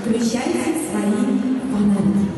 Включайте свои фонарики.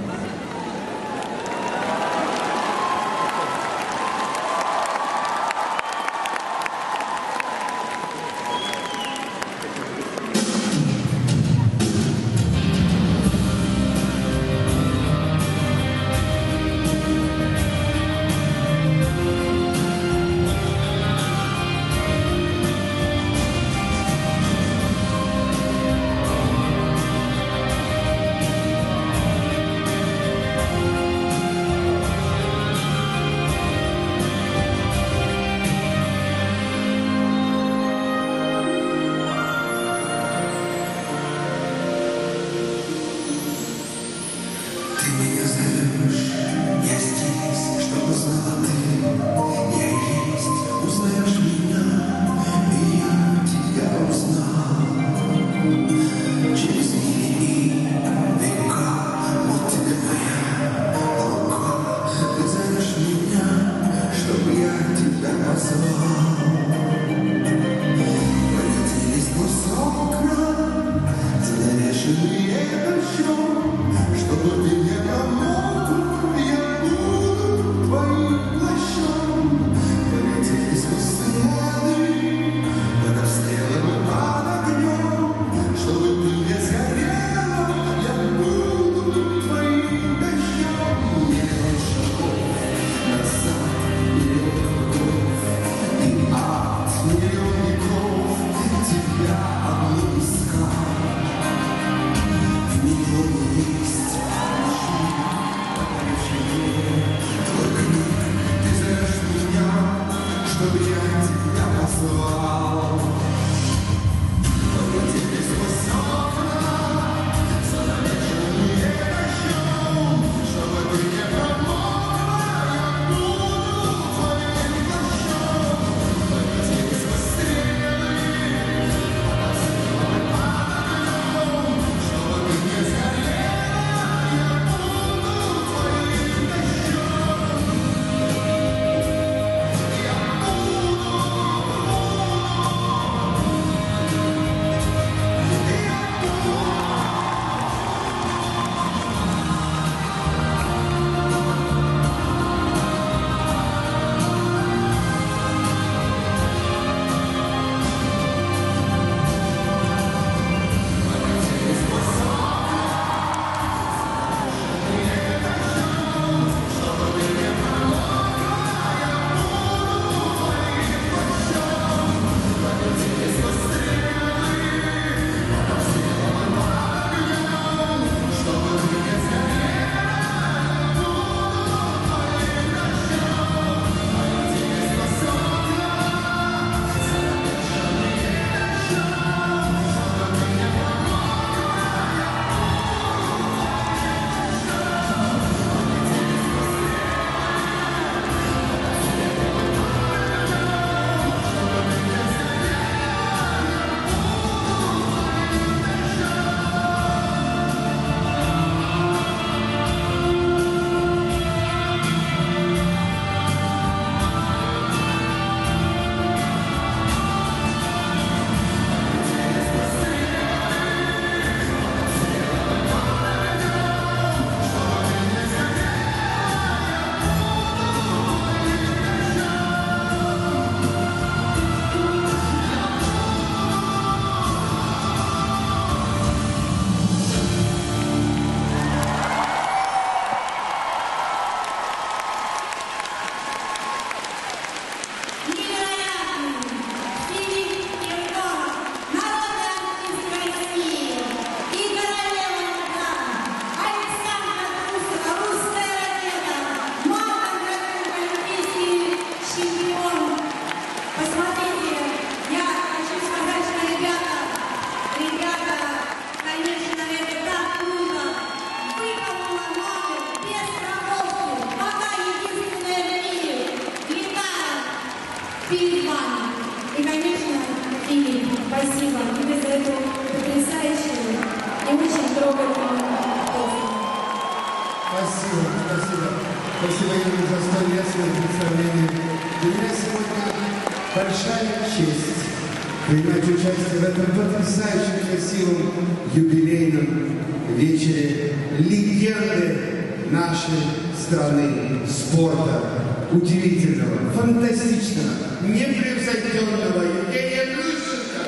перед вами. И, конечно, Филипп, спасибо тебе за эту потрясающую и очень трогательную песню. Спасибо, спасибо. Спасибо, Юрий, за столь лестное представление. Для меня сегодня большая честь принять участие в этом потрясающем красивом юбилейном вечере легенды нашей страны спорта, удивительного, фантастичного, непревзойденного Евгения Плющенко.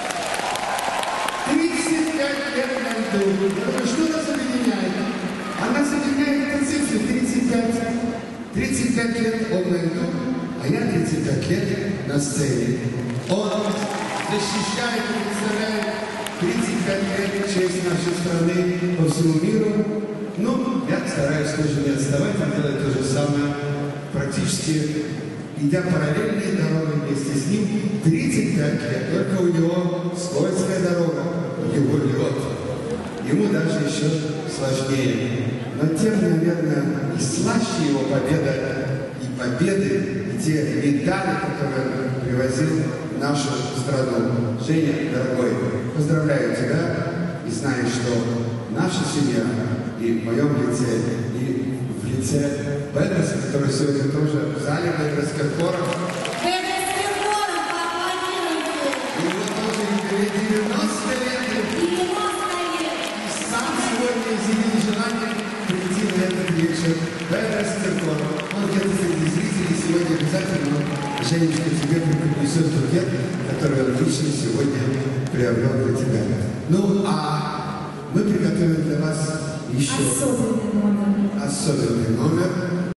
35 лет на льду. Что нас объединяет? А нас объединяет по цифре 35. 35 лет он на льду, а я 35 лет на сцене. Он защищает и представляет 35 лет честь нашей страны по всему миру. Ну, я стараюсь тоже не отставать, и делать то же самое, практически идя параллельной дорогой вместе с ним 35 лет. Только у него скользкая дорога, его лед. Ему даже еще сложнее. Но тем, наверное, и слаще его победа, и победы, и те медали, которые он привозил в нашу страну. Женя, дорогой, поздравляю тебя и знаю, что наша семья и в моем лице, и в лице Бедраса, который сегодня тоже в зале, Бедрас Киркоров. Бедрас Киркоров, поаплодируйте! Ему тоже юбилей 90 лет. 90 лет! И сам сегодня изъявил желание прийти на этот вечер. Бедрас Киркоров. Он где-то среди зрителей сегодня обязательно, Женечка, тебе принесет букет, который он лично сегодня приобрел для тебя. Ну, а мы приготовили для вас еще Особенный номер. особенный номер.